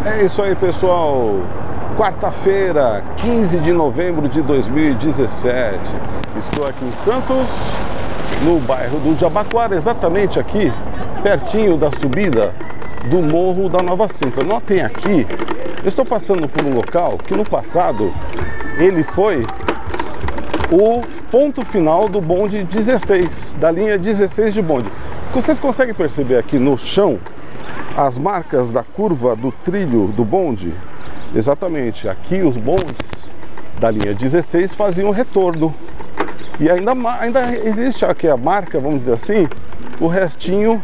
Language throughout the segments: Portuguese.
É isso aí, pessoal. Quarta-feira, 15 de novembro de 2017. Estou aqui em Santos, no bairro do Jabaquara, exatamente aqui, pertinho da subida do Morro da Nova Sintra. Notem aqui, eu estou passando por um local que no passado ele foi o ponto final do bonde 16, da linha 16 de bonde. Vocês conseguem perceber aqui no chão as marcas da curva do trilho do bonde? Exatamente, aqui os bondes da linha 16 faziam retorno. E ainda existe aqui a marca, vamos dizer assim, o restinho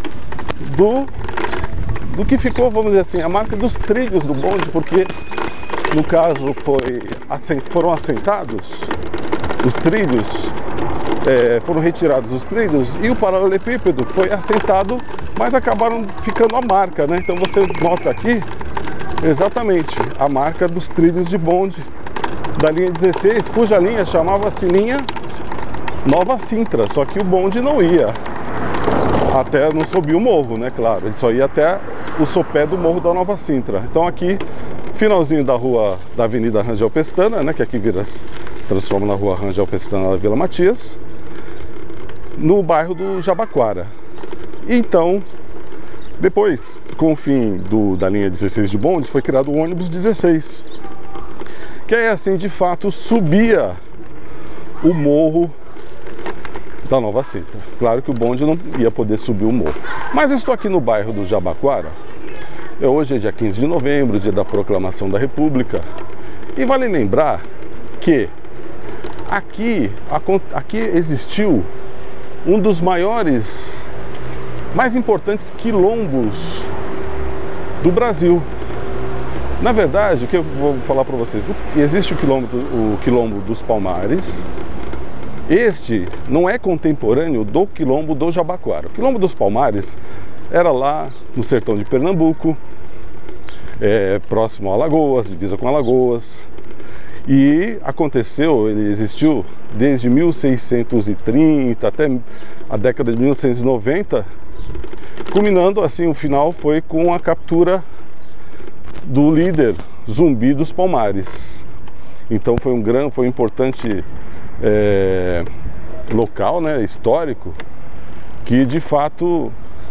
do que ficou, vamos dizer assim, a marca dos trilhos do bonde, porque no caso foram assentados os trilhos, foram retirados os trilhos e o paralelepípedo foi assentado, mas acabaram ficando a marca, né? Então você nota aqui exatamente a marca dos trilhos de bonde da linha 16, cuja linha chamava-se linha Nova Sintra, só que o bonde não ia até, não subia o morro, né? Claro, ele só ia até o sopé do Morro da Nova Sintra. Então aqui, finalzinho da rua, da Avenida Rangel Pestana, né? Que aqui transforma na rua Rangel Pestana da Vila Matias, no bairro do Jabaquara. Então, depois, com o fim da linha 16 de bondes, foi criado o ônibus 16, que aí assim, de fato, subia o morro da Nova Sintra. Claro que o bonde não ia poder subir o morro. Mas eu estou aqui no bairro do Jabaquara. Hoje é dia 15 de novembro, dia da Proclamação da República. E vale lembrar que aqui existiu um dos mais importantes quilombos do Brasil. Na verdade, o que eu vou falar para vocês, existe o quilombo dos Palmares. Este não é contemporâneo do quilombo do Jabaquara. O quilombo dos Palmares era lá no sertão de Pernambuco, próximo a Alagoas, divisa com Alagoas. E ele existiu desde 1630 até a década de 1990, culminando assim, o final foi com a captura do líder Zumbi dos Palmares. Então foi um importante local, né, histórico, que de fato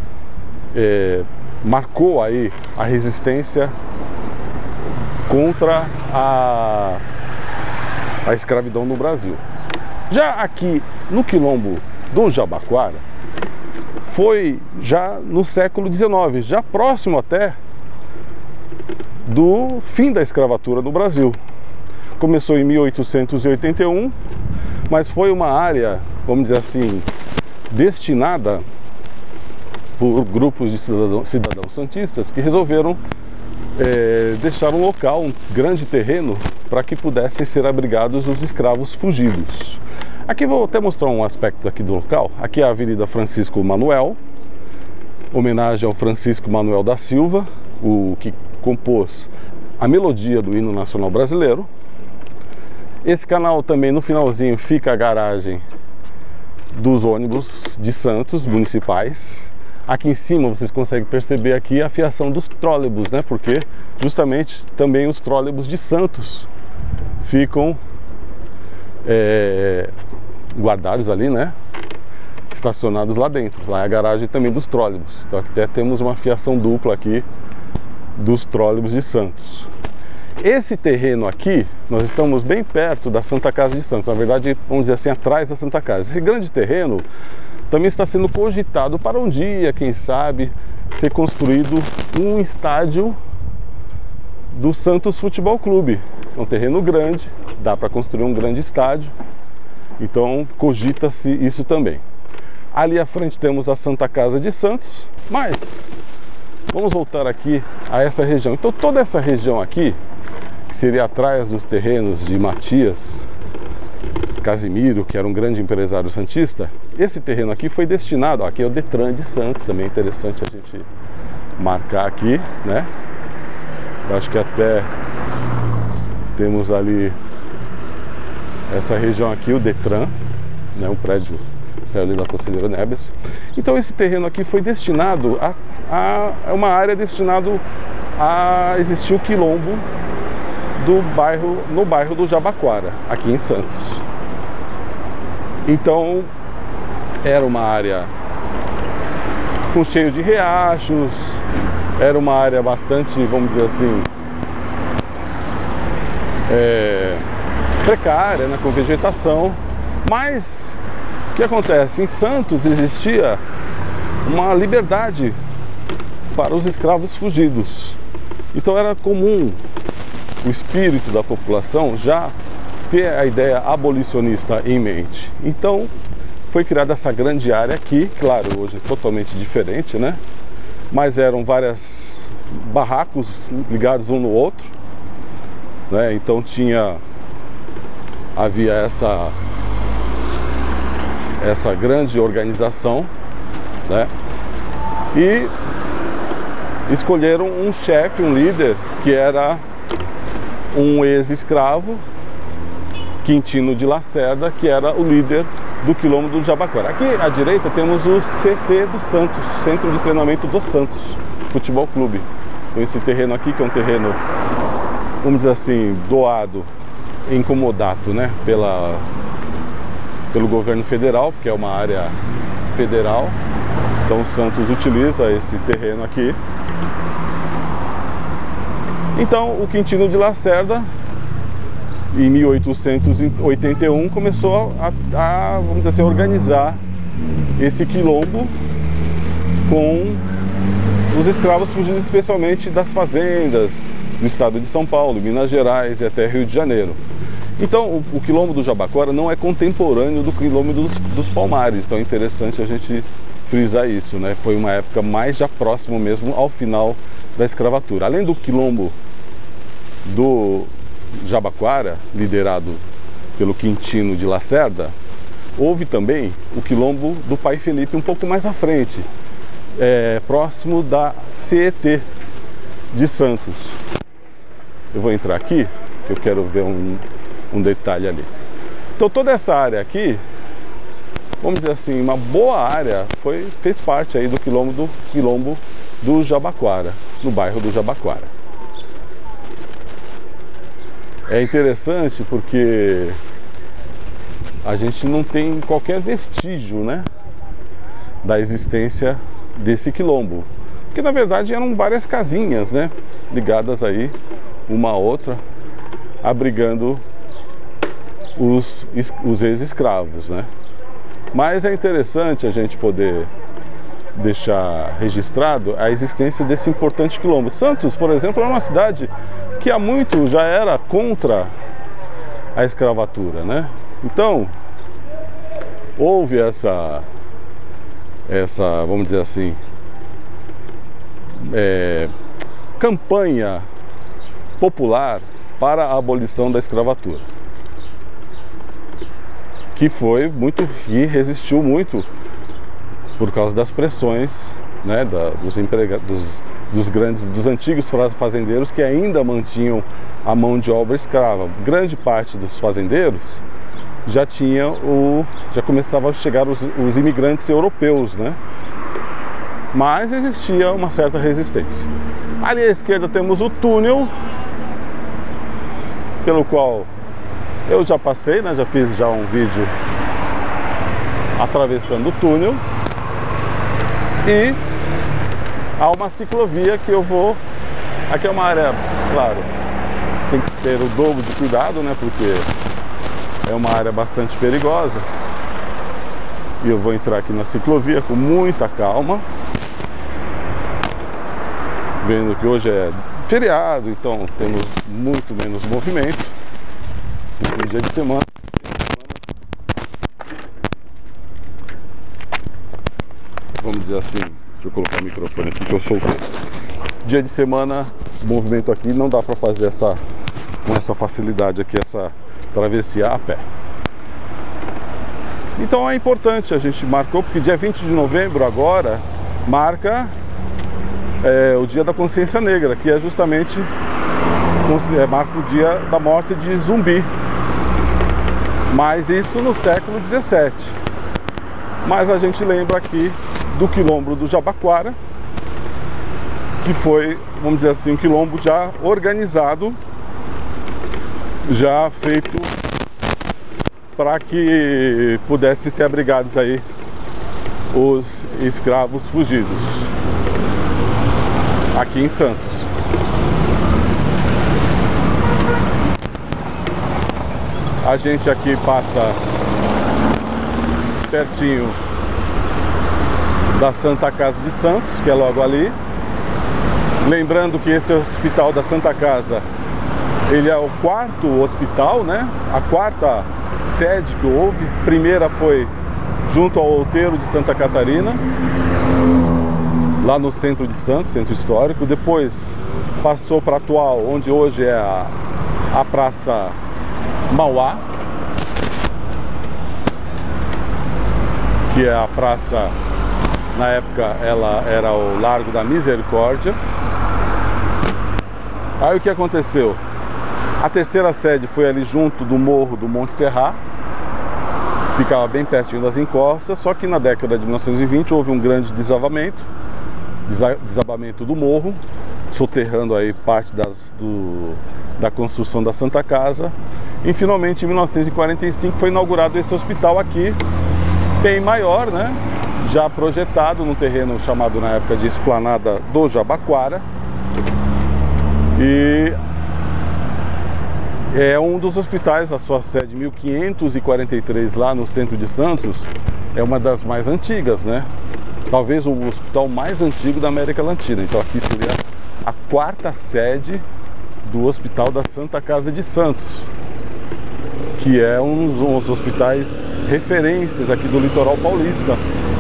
marcou aí a resistência contra a escravidão no Brasil. Já aqui no quilombo do Jabaquara foi já no século XIX, já próximo até do fim da escravatura no Brasil. Começou em 1881, mas foi uma área, vamos dizer assim, destinada por grupos de cidadãos santistas que resolveram deixar um local, um grande terreno, para que pudessem ser abrigados os escravos fugidos. Aqui vou até mostrar um aspecto aqui do local. Aqui é a Avenida Francisco Manuel, homenagem ao Francisco Manuel da Silva, o que compôs a melodia do hino nacional brasileiro. Esse canal também, no finalzinho, fica a garagem dos ônibus de Santos municipais. Aqui em cima vocês conseguem perceber aqui a fiação dos trólebus, né? Porque justamente também os trólebus de Santos ficam guardados ali, né? Estacionados lá dentro. Lá é a garagem também dos trólebus. Então até temos uma fiação dupla aqui dos trólebus de Santos. Esse terreno aqui, nós estamos bem perto da Santa Casa de Santos, na verdade, vamos dizer assim, atrás da Santa Casa. Esse grande terreno também está sendo cogitado para um dia, quem sabe, ser construído um estádio do Santos Futebol Clube. É um terreno grande, dá para construir um grande estádio, então cogita-se isso também. Ali à frente temos a Santa Casa de Santos, mas vamos voltar aqui a essa região. Então toda essa região aqui, que seria atrás dos terrenos de Matias Casimiro, que era um grande empresário santista, esse terreno aqui foi destinado, aqui é o Detran de Santos, também é interessante a gente marcar aqui, né? Eu acho que até temos ali essa região aqui, o Detran, né? Um prédio saiu ali da Conselheiro Neves. Então esse terreno aqui foi destinado a uma área destinado a existir o quilombo no bairro do Jabaquara, aqui em Santos. Então era uma área com cheio de riachos, era uma área bastante, vamos dizer assim, precária, né, com vegetação. Mas o que acontece? Em Santos existia uma liberdade para os escravos fugidos. Então era comum o espírito da população já ter a ideia abolicionista em mente. Então foi criada essa grande área aqui, claro, hoje totalmente diferente, né? Mas eram vários barracos ligados um no outro, né? Então havia essa grande organização, né? E escolheram um chefe, um líder, que era um ex-escravo, Quintino de Lacerda, que era o líder do quilombo do Jabaquara. Aqui à direita temos o CT do Santos, Centro de Treinamento do Santos Futebol Clube. Então esse terreno aqui, que é um terreno, vamos dizer assim, doado em comodato, né, pelo governo federal, porque é uma área federal. Então o Santos utiliza esse terreno aqui. Então o Quintino de Lacerda, em 1881, começou vamos dizer assim, organizar esse quilombo com os escravos fugidos, especialmente das fazendas do estado de São Paulo, Minas Gerais e até Rio de Janeiro. Então o quilombo do Jabaquara não é contemporâneo do quilombo dos Palmares, então é interessante a gente frisar isso, né? Foi uma época mais já próximo mesmo ao final da escravatura. Além do quilombo do Jabaquara, liderado pelo Quintino de Lacerda, houve também o quilombo do Pai Felipe um pouco mais à frente, próximo da CET de Santos. Eu vou entrar aqui, que eu quero ver um detalhe ali. Então toda essa área aqui, vamos dizer assim, uma boa área fez parte aí do quilombo do Jabaquara, no bairro do Jabaquara. É interessante porque a gente não tem qualquer vestígio, né, da existência desse quilombo, que na verdade eram várias casinhas, né, ligadas aí uma a outra, abrigando os ex-escravos, né. Mas é interessante a gente poder deixar registrado a existência desse importante quilombo. Santos, por exemplo, é uma cidade que há muito já era contra a escravatura, né? Então, houve essa vamos dizer assim, campanha popular para a abolição da escravatura, que resistiu muito por causa das pressões, né, dos antigos fazendeiros que ainda mantinham a mão de obra escrava. Grande parte dos fazendeiros já começavam a chegar os imigrantes europeus, né? Mas existia uma certa resistência. Ali à esquerda temos o túnel, pelo qual eu já passei, né? Já fiz um vídeo atravessando o túnel. E há uma ciclovia que eu vou... Aqui é uma área, claro, tem que ter o dobro de cuidado, né? Porque é uma área bastante perigosa. E eu vou entrar aqui na ciclovia com muita calma, vendo que hoje é feriado, então temos muito menos movimento. Um dia de semana. Vamos dizer assim, deixa eu colocar o microfone aqui que eu soltei. Dia de semana, o movimento aqui não dá para fazer com essa facilidade aqui, essa travessia a pé. Então é importante, a gente marcou, porque dia 20 de novembro agora marca o Dia da Consciência Negra, que é justamente marca o dia da morte de Zumbi. Mas isso no século 17. Mas a gente lembra aqui do quilombo do Jabaquara, que foi, vamos dizer assim, um quilombo já organizado, já feito para que pudessem ser abrigados aí os escravos fugidos aqui em Santos. A gente aqui passa pertinho da Santa Casa de Santos, que é logo ali. Lembrando que esse hospital da Santa Casa, ele é o quarto hospital, né? A quarta sede que houve. A primeira foi junto ao Outeiro de Santa Catarina, lá no centro de Santos, centro histórico. Depois passou para a atual, onde hoje é a Praça Mauá, que é a praça, na época ela era o Largo da Misericórdia. Aí o que aconteceu? A terceira sede foi ali junto do morro do Monte Serra, ficava bem pertinho das encostas, só que na década de 1920 houve um grande desabamento do morro, soterrando aí parte da construção da Santa Casa. E finalmente em 1945 foi inaugurado esse hospital aqui, bem maior, né? Já projetado num terreno chamado na época de Esplanada do Jabaquara. E é um dos hospitais, a sua sede 1543 lá no centro de Santos, é uma das mais antigas, né? Talvez o hospital mais antigo da América Latina. Então aqui seria a quarta sede do Hospital da Santa Casa de Santos, que é um dos hospitais referências aqui do litoral paulista.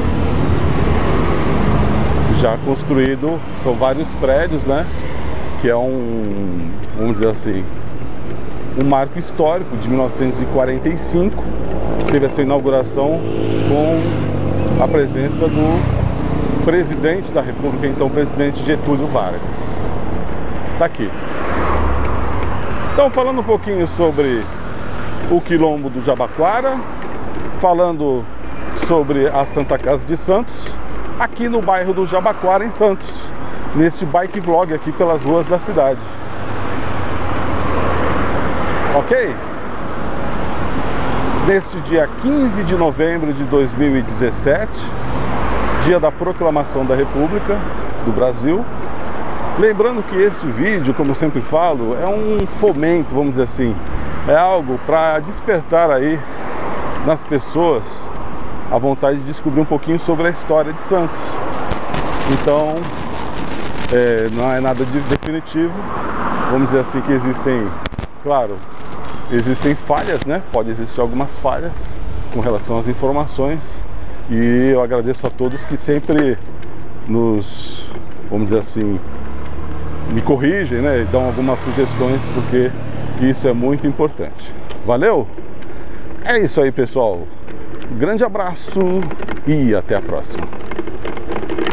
Já construído, são vários prédios, né? Que é vamos dizer assim, um marco histórico de 1945. Teve a sua inauguração com a presença do presidente da República, então presidente Getúlio Vargas. Tá aqui. Então, falando um pouquinho sobre o quilombo do Jabaquara, falando sobre a Santa Casa de Santos, aqui no bairro do Jabaquara, em Santos, neste bike vlog aqui pelas ruas da cidade. Ok? Neste dia 15 de novembro de 2017, dia da proclamação da República do Brasil. Lembrando que este vídeo, como eu sempre falo, é um fomento, vamos dizer assim, é algo para despertar aí nas pessoas a vontade de descobrir um pouquinho sobre a história de Santos. Então, não é nada de definitivo, vamos dizer assim, que existem, claro, existem falhas, né? Pode existir algumas falhas com relação às informações, e eu agradeço a todos que sempre nos, vamos dizer assim, me corrigem, né? E dão algumas sugestões, porque isso é muito importante. Valeu? É isso aí, pessoal. Um grande abraço e até a próxima.